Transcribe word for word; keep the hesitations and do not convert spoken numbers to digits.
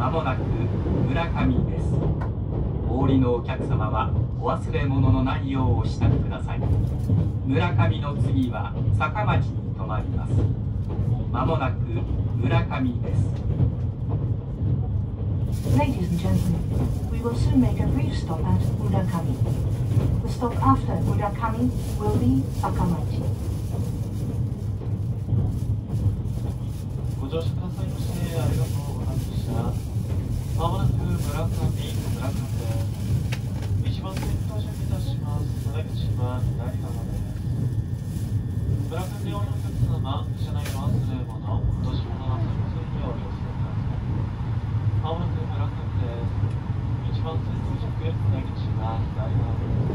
まもなく村上です。お降りのお客様はお忘れ物のないようお支度ください。村上の次は坂町に停まります。まもなく村上です。 Ladies and gentlemen, we will soon make a brief stop at Murakami. The stop after Murakami will be Sakamachi. ご乗車くださいましてありがとうございました。まもなく村上、村上です。いちばん線到着いたします。お出口は左側です。村上でお降りのお客様、車内の忘れ物、落とし物なさいませんようお気をつけください。まもなく村上です。いちばん線到着、出口は左側です。